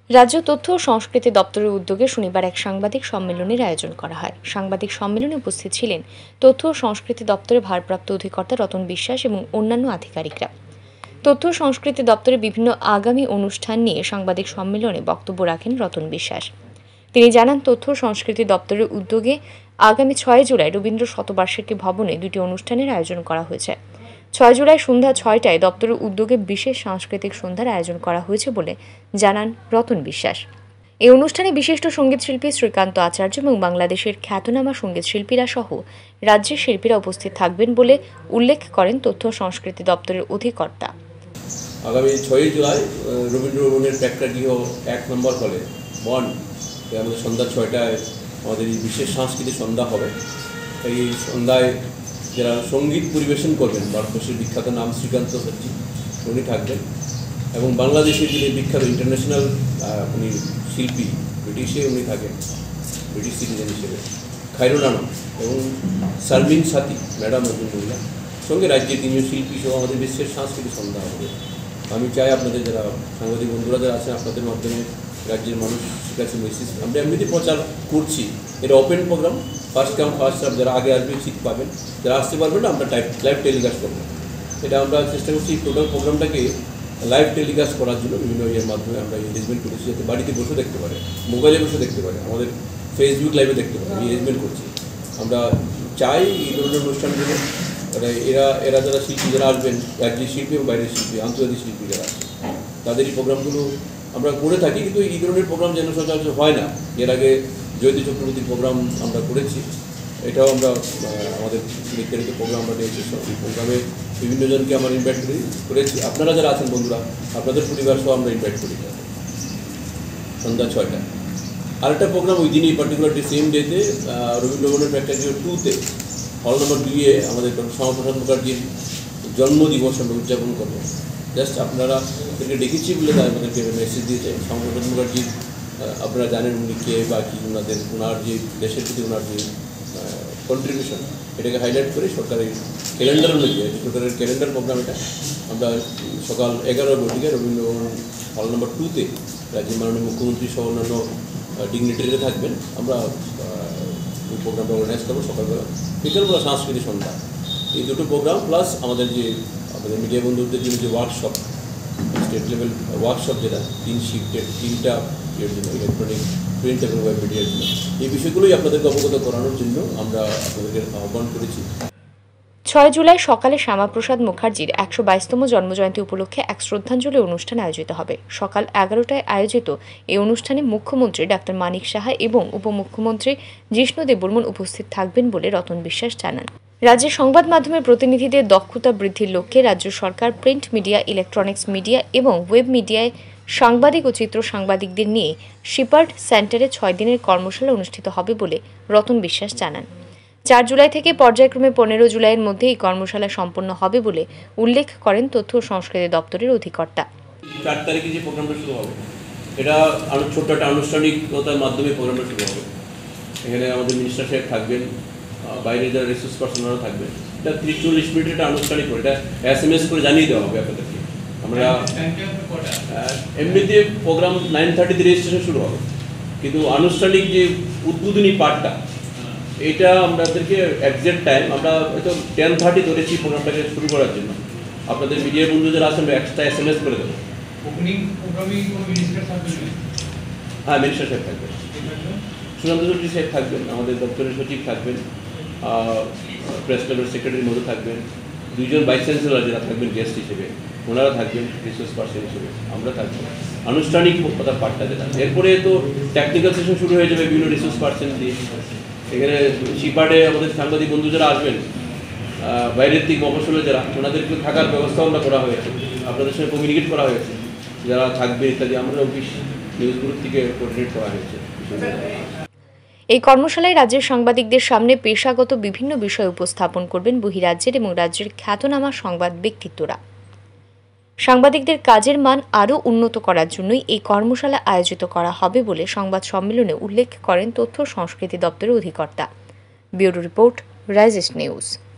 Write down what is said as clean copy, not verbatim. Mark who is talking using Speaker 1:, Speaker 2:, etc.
Speaker 1: রাজ্য তথ্য ও সংস্কৃতি দপ্তরের উদ্যোগে শনিবার এক সাংবাদিক সম্মেলনের আয়োজন করা হয়। সাংবাদিক সম্মেলনে উপস্থিত ছিলেন তথ্য ও সংস্কৃতি দপ্তরের ভারপ্রাপ্ত অধিকর্তা রতন বিশ্বাস এবং অন্যান্য আধিকারিকরা। তথ্য ও সংস্কৃতি দপ্তরের বিভিন্ন আগামী অনুষ্ঠান নিয়ে সাংবাদিক সম্মেলনে বক্তব্য রাখেন রতন বিশ্বাস। তিনি জানান, তথ্য ও সংস্কৃতি দপ্তরের উদ্যোগে আগামী 6 জুলাই রবীন্দ্র শতবার্ষিকী ভবনে দুটি অনুষ্ঠানের আয়োজন করা হয়েছে। 6 জুলাই সন্ধ্যা 6টায় দপ্তরের উদ্যোগে বিশেষ সাংস্কৃতিক সন্ধ্যার আয়োজন করা হয়েছে বলে জানান রতন বিশ্বাস। এই অনুষ্ঠানে বিশিষ্ট সঙ্গীতশিল্পী শ্রীকান্ত আচার্য এবং বাংলাদেশের খ্যাতনামা সঙ্গীতশিল্পীরা সহ রাজ্যের শিল্পীরা উপস্থিত থাকবেন বলে উল্লেখ করেন তথ্য ও সংস্কৃতি দপ্তরের অধিকর্তা।
Speaker 2: আগামী 6 জুলাই রবীন্দ্র ভবনের প্রেক্ষাগৃহ 1 নম্বর হলে আমাদের সন্ধ্যা 6টায় আমাদের এই বিশেষ সাংস্কৃতিক সন্ধ্যা হবে। এই সন্ধ্যায় যারা সঙ্গীত পরিবেশন করবেন, ভারতবর্ষের বিখ্যাত নাম শ্রীকান্ত আচার্য উনি থাকবেন, এবং বাংলাদেশের যিনি বিখ্যাত ইন্টারন্যাশনাল উনি শিল্পী, ব্রিটিশে উনি থাকেন, ব্রিটিশ সিটিজেন হিসেবে, খায়রুল আলম এবং শারমিন সাথী ম্যাডাম একজন মহিলা, সঙ্গে রাজ্যের তিনজন শিল্পী সহ আমাদের বিশেষ সাংস্কৃতিক সন্ধ্যা হবে। আমি চাই আপনাদের যারা সাংবাদিক বন্ধুরা যারা আছেন, আপনাদের মাধ্যমে রাজ্যের মানুষ কাছে মেসেজ আমরা এমনিতে প্রচার করছি। এটা open programme, first come first serve, যারা আগে আসবে সিট পাবেন, যারা আসতে পারবেন না আমরা লাইভ টেলিকাস্ট করবো। এটা আমরা চেষ্টা করছি টোটাল প্রোগ্রামটাকে লাইভ টেলিকাস্ট করার জন্য বিভিন্ন ইয়ের মাধ্যমে আমরা এনগেজমেন্ট করেছি, যাতে বাড়িতে বসে দেখতে পারে, মোবাইলে বসে দেখতে পারে, আমাদের ফেসবুক লাইভে দেখতে পারে। এনগেজমেন্ট করছি আমরা, চাই এই ধরনের অনুষ্ঠানগুলো এরা যারা শিল্পী যারা আসবেন, রাজ্যের শিল্পী এবং বাইরের শিল্পী, আন্তর্জাতিক শিল্পী যারা আছে, তাদের এই প্রোগ্রামগুলো আমরা করে থাকি, কিন্তু এই ধরনের প্রোগ্রাম যেন সচরাচর হয় না। এর আগে জয়ন্তী চক্রবর্তীর প্রোগ্রাম আমরা করেছি, এটাও আমরা আমাদের নির্ধারিত প্রোগ্রাম আমরা নিয়েছি। এই প্রোগ্রামে বিভিন্ন জনকে আমরা ইনভাইট করেছি। আপনারা যারা আছেন বন্ধুরা, আপনাদের পরিবার সহ আমরা ইনভাইট করি সন্ধ্যা 6টায়। আরেকটা প্রোগ্রাম ওই দিনই পার্টিকুলার সেম ডেতে রবীন্দ্র ভবনের প্রেক্ষাগৃহ 2-তে হল নম্বর 2-এ আমাদের শ্যামাপ্রসাদ মুখার্জির জন্মদিবস আমরা উদযাপন করব। জাস্ট আপনারা ওদেরকে ডেকেছি বলে তাই আমাদেরকে মেসেজ দিয়েছে। শ্যামাপ্রসাদ মুখার্জি আপনারা জানেন উনি কে বা কি, ওনার যে দেশের প্রতি ওনার যে কন্ট্রিবিউশন, এটাকে হাইলাইট করে সরকারের ক্যালেন্ডার অনুযায়ী, সরকারের ক্যালেন্ডার প্রোগ্রাম এটা আমরা সকাল 11টায় রবীন্দ্র ভবন হল নম্বর 2-তে রাজ্যের মাননীয় মুখ্যমন্ত্রী সহ অন্যান্য ডিগনিটারিরা থাকবেন। আমরা ওই প্রোগ্রামটা অর্গানাইজ করবো সকালবেলা, বিকেলবেলা সাংস্কৃতিক সন্ধ্যা। এই দুটো প্রোগ্রাম প্লাস আমাদের মিডিয়া বন্ধুদের জন্য যে ওয়ার্কশপ, স্টেট লেভেল ওয়ার্কশপ, যেটা 3 শিফটের 3টা ইয়ের জন্য, ইলেকট্রনিক, প্রিন্ট এবং ওয়েব মিডিয়ার জন্য, এই বিষয়গুলোই আপনাদেরকে অবগত করানোর জন্য আমরা আপনাদেরকে আহ্বান করেছি।
Speaker 1: 6 জুলাই সকালে শ্যামাপ্রসাদ মুখার্জির 122তম জন্মজয়ন্তী উপলক্ষে এক শ্রদ্ধাঞ্জলি অনুষ্ঠান আয়োজিত হবে। সকাল 11টায় আয়োজিত এই অনুষ্ঠানে মুখ্যমন্ত্রী ডাক্তার মানিক সাহা এবং উপমুখ্যমন্ত্রী জিষ্ণু দেববর্মন উপস্থিত থাকবেন বলে রতন বিশ্বাস জানান। রাজ্যের সংবাদ মাধ্যমের প্রতিনিধিদের দক্ষতা বৃদ্ধির লক্ষ্যে রাজ্য সরকার প্রিন্ট মিডিয়া, ইলেকট্রনিক্স মিডিয়া এবং ওয়েব মিডিয়ায় সাংবাদিক ও চিত্র সাংবাদিকদের নিয়ে শিপার্ড সেন্টারে 6 দিনের কর্মশালা অনুষ্ঠিত হবে বলে রতন বিশ্বাস জানান। 4 জুলাই থেকে পর্যায়ক্রমে 15 জুলাইয়ের মধ্যে এই কর্মশালা সম্পন্ন হবে বলে উল্লেখ করেন তথ্য ও সংস্কৃতি দপ্তরের অধিকর্তা।
Speaker 2: 4 তারিখে যে প্রোগ্রামটা শুরু হবে, এটা ছোট্ট একটা আনুষ্ঠানিকতার মাধ্যমে প্রোগ্রামটা শুরু হবে। এখানে আমাদের মিনিস্টার সাহেব থাকবেন, বাইরে যারা রিসোর্স পার্সনরা থাকবেন। এটা 30-40 মিনিটের একটা আনুষ্ঠানিক করে, এটা SMS করে জানিয়ে দেওয়া হবে আপনাদেরকে। আমরা এমনিতে প্রোগ্রাম 9:30 রেজিস্ট্রেশন শুরু হবে, কিন্তু আনুষ্ঠানিক যে উদ্বোধনী পার্টটা, এটা আমাদেরকে এক্সাক্ট টাইম আমরা হয়তো 10:30 ধরেছি প্রোগ্রামটাকে শুরু করার জন্য। আপনাদের মিডিয়া বন্ধু যারা আছেন এক্সট্রা SMS করে দেবো। হ্যাঁ, মিনিস্টার সাহেব থাকবেন, সুশান্ত চৌধুরী সাহেব থাকবেন, আমাদের দপ্তরের সচিব থাকবেন, প্রেস ক্লাবের সেক্রেটারি মধ্যে থাকবেন, 2 জন ভাইস চ্যান্সেলর যারা থাকবেন গেস্ট হিসেবে, ওনারা থাকবেন রিসোর্স পার্সন হিসেবে, আমরা থাকবো আনুষ্ঠানিক কথা পাঠটা যেটা। এরপরে তো টেকনিক্যাল সেশন শুরু হয়ে যাবে বিভিন্ন রিসোর্স পার্সন দিয়ে। এখানে শিপার্ডে আমাদের সাংবাদিক বন্ধু যারা আসবেন, বাইরের দিক মফসলে যারা, ওনাদেরকে থাকার ব্যবস্থা আমরা করা হয়েছে, আপনাদের সঙ্গে কমিউনিকেট করা হয়েছে, যারা থাকবে ইত্যাদি আমরা অফিস নিউজ গ্রুপ থেকে কোঅর্ডিনেট করা হয়েছে।
Speaker 1: এই কর্মশালায় রাজ্যের সাংবাদিকদের সামনে পেশাগত বিভিন্ন বিষয় উপস্থাপন করবেন বহিরাজ্যের এবং রাজ্যের খ্যাতনামা সংবাদ ব্যক্তিত্বরা। সাংবাদিকদের কাজের মান আরও উন্নত করার জন্যই এই কর্মশালা আয়োজিত করা হবে বলে সংবাদ সম্মেলনে উল্লেখ করেন তথ্য সংস্কৃতি দপ্তরের অধিকর্তা। ব্যুরো রিপোর্ট, রাইজেস্ট নিউজ।